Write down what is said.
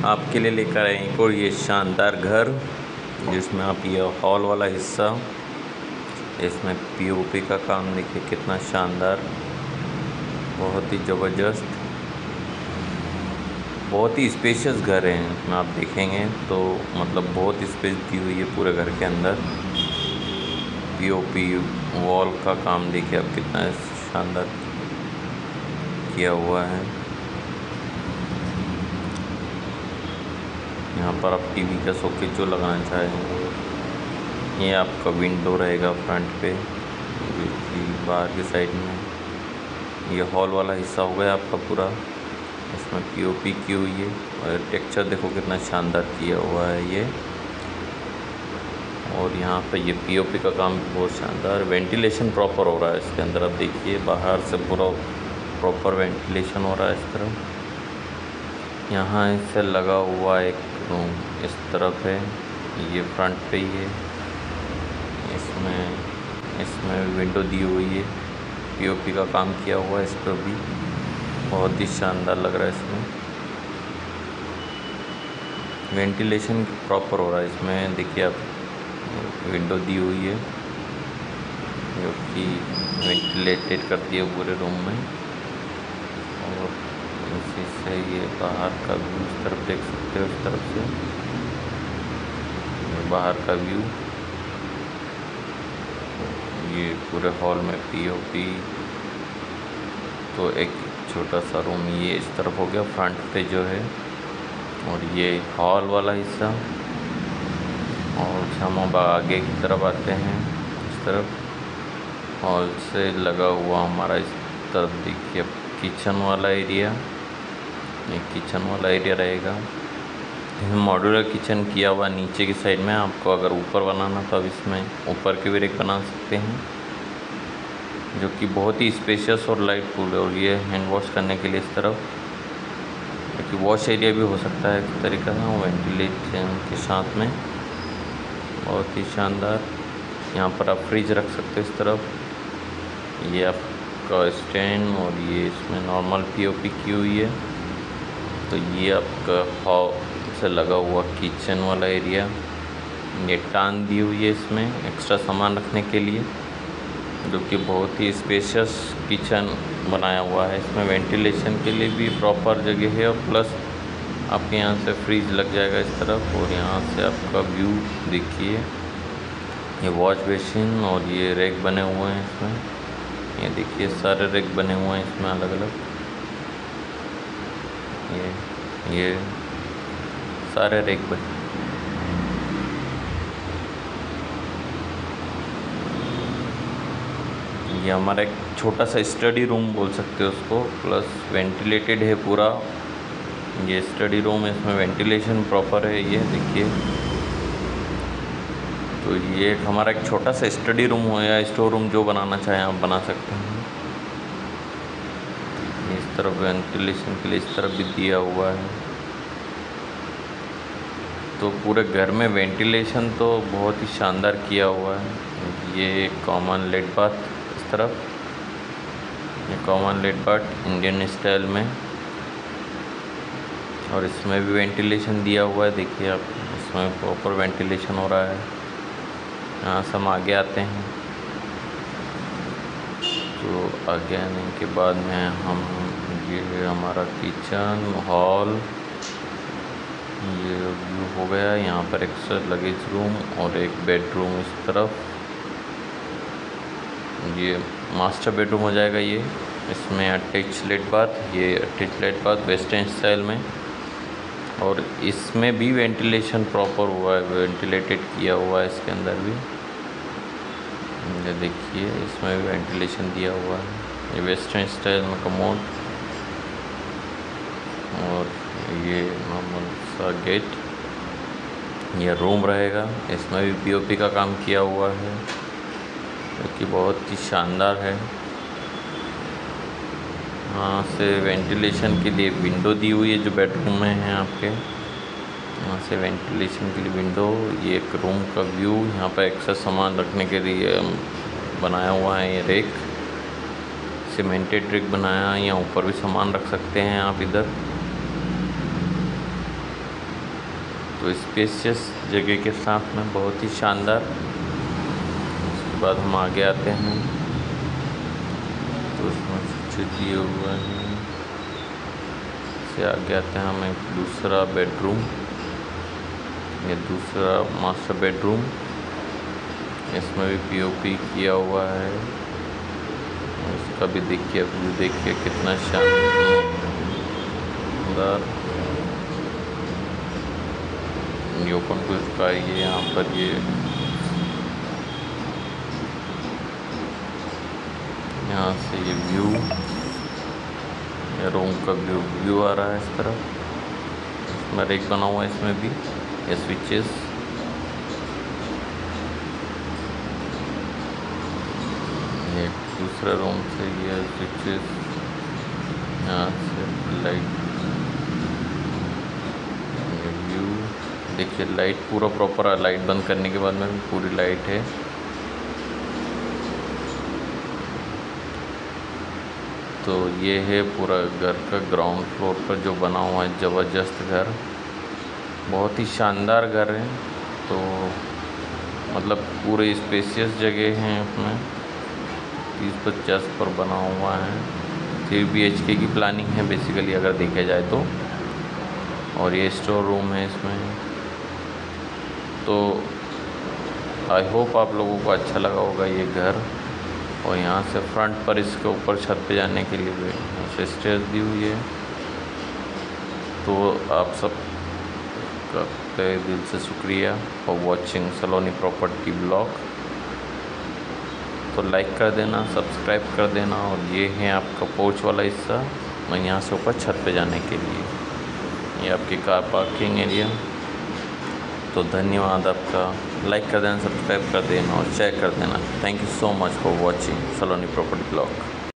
आपके लिए लेकर आए एक और ये शानदार घर, जिसमें आप ये हॉल वाला हिस्सा, इसमें पीओपी का काम देखिए कितना शानदार, बहुत ही ज़बरदस्त, बहुत ही स्पेशियस घर है। इसमें आप देखेंगे तो मतलब बहुत स्पेस दी हुई है पूरे घर के अंदर। पीओपी वॉल का काम देखिए आप कितना शानदार किया हुआ है। यहाँ पर आप टीवी का सॉकेट जो लगाना चाहें, ये आपका विंडो रहेगा फ्रंट पे, जो कि बाहर की साइड में। ये हॉल वाला हिस्सा हो गया आपका पूरा, इसमें पीओपी की हुई है और टेक्सचर देखो कितना शानदार किया हुआ है ये। और यहाँ पे ये पीओपी का काम बहुत शानदार, वेंटिलेशन प्रॉपर हो रहा है इसके अंदर। आप देखिए बाहर से पूरा प्रॉपर वेंटिलेशन हो रहा है इस तरफ। यहाँ इससे लगा हुआ एक रूम इस तरफ है, ये फ्रंट पे ही है। इसमें विंडो दी हुई है, पीओपी का काम किया हुआ है इस पर भी, बहुत ही शानदार लग रहा है। इसमें वेंटिलेशन प्रॉपर हो रहा है इसमें, देखिए आप विंडो दी हुई है जो कि वेंटिलेटेड करती है पूरे रूम में। और इसी से ये बाहर का व्यू इस तरफ देख सकते हो, इस तरफ से बाहर का व्यू। ये पूरे हॉल में पीओपी, तो एक छोटा सा रूम ये इस तरफ हो गया फ्रंट पे जो है। और ये हॉल वाला हिस्सा, और हम अब आगे की तरफ आते हैं। इस तरफ हॉल से लगा हुआ हमारा इस तरफ देखिए किचन वाला एरिया, एक किचन वाला एरिया रहेगा। मॉड्यूलर किचन किया हुआ नीचे की साइड में। आपको अगर ऊपर बनाना तो अब इसमें ऊपर के भी रेक बना सकते हैं, जो कि बहुत ही स्पेशियस और लाइटफुल है। और ये हैंड वॉश करने के लिए इस तरफ, क्योंकि वॉश एरिया भी हो सकता है इस तरीका का वेंटिलेशन के साथ में, बहुत ही शानदार। यहाँ पर आप फ्रिज रख सकते हो इस तरफ, ये आपका स्टैंड, और ये इसमें नॉर्मल पीओपी की हुई है। तो ये आपका हॉल से लगा हुआ किचन वाला एरिया, ये टान दी हुई है इसमें एक्स्ट्रा सामान रखने के लिए, जो कि बहुत ही स्पेशियस किचन बनाया हुआ है। इसमें वेंटिलेशन के लिए भी प्रॉपर जगह है, और प्लस आपके यहाँ से फ्रिज लग जाएगा इस तरफ। और यहाँ से आपका व्यू देखिए, ये वॉश बेसिन और ये रैक बने हुए हैं इसमें, ये देखिए सारे रैक बने हुए हैं इसमें अलग अलग। ये सारे रैक बने, ये हमारा एक छोटा सा स्टडी रूम बोल सकते हो उसको, प्लस वेंटिलेटेड है पूरा। ये स्टडी रूम है, इसमें वेंटिलेशन प्रॉपर है, ये देखिए। तो ये हमारा एक छोटा सा स्टडी रूम हो या स्टोर रूम, जो बनाना चाहें आप बना सकते हैं। इस तरफ वेंटिलेशन के लिए इस तरफ भी दिया हुआ है। तो पूरे घर में वेंटिलेशन तो बहुत ही शानदार किया हुआ है। ये कॉमन लेट बाथ इस तरफ, ये common lat bath Indian style में, और इसमें भी वेंटिलेशन दिया हुआ है, देखिए आप, इसमें प्रॉपर वेंटिलेशन हो रहा है। यहाँ से हम आगे आते हैं, तो आगे आने के बाद में हम, ये हमारा किचन हॉल, ये व्यू हो गया। यहाँ पर एक लगेज रूम और एक बेडरूम इस तरफ, ये मास्टर बेडरूम हो जाएगा ये। इसमें अटैच लेट बाथ, ये attach lat bath western style में, और इसमें भी वेंटिलेशन प्रॉपर हुआ है, वेंटिलेटेड किया हुआ है इसके अंदर भी। ये देखिए इसमें भी वेंटिलेशन दिया हुआ है, ये वेस्टर्न स्टाइल में कमोड, और ये नॉर्मल सा गेट, ये रूम रहेगा। इसमें भी पीओपी का काम किया हुआ है, जो कि बहुत ही शानदार है। यहाँ से वेंटिलेशन के लिए विंडो दी हुई है, जो बेडरूम में है आपके, यहाँ से वेंटिलेशन के लिए विंडो। ये एक रूम का व्यू, यहाँ पर एक्स्ट्रा सामान रखने के लिए बनाया हुआ है ये रैक, सीमेंटेड रैक बनाया है। यहाँ ऊपर भी सामान रख सकते हैं आप इधर। तो स्पेशियस जगह के साथ में बहुत ही शानदार। उसके बाद हम आगे आते हैं तो उसमें स्विच दिए हुए हैं। इससे आगे आते हैं हम एक दूसरा बेडरूम। ये दूसरा मास्टर बेडरूम, इसमें भी पीओपी किया हुआ है। इसका भी देखिए व्यू, देखिए कितना शानदार। ये ओपन टू स्काई है। यहाँ पर ये यहाँ से ये व्यू, रूम का व्यू आ रहा है इस तरफ। इसमें रेक बना हुआ है, इसमें भी ये स्विचेस। ये दूसरा रूम से ये स्विचेस, यहाँ से लाइट, ये व्यू देखिए। लाइट पूरा प्रॉपर, लाइट बंद करने के बाद में भी पूरी लाइट है। तो ये है पूरा घर का ग्राउंड फ्लोर पर जो बना हुआ है ज़बरदस्त घर, बहुत ही शानदार घर है। तो मतलब पूरे स्पेशियस जगह हैं, उसमें 30-50 पर बना हुआ है। 3 BHK की प्लानिंग है बेसिकली अगर देखा जाए तो। और ये स्टोर रूम है इसमें। तो आई होप आप लोगों को अच्छा लगा होगा ये घर। और यहाँ से फ्रंट पर इसके ऊपर छत पे जाने के लिए भी यहाँ से स्टेयर्स दी हुई है। तो आप सब का तहे दिल से शुक्रिया for watching Saloni property blog. तो लाइक कर देना, सब्सक्राइब कर देना। और ये है आपका पोर्च वाला हिस्सा, मैं यहाँ से ऊपर छत पे जाने के लिए। ये आपकी कार पार्किंग एरिया। तो धन्यवाद आपका। लाइक कर देना, सब्सक्राइब कर देना और शेयर कर देना। Thank you so much for watching Saloni property blog.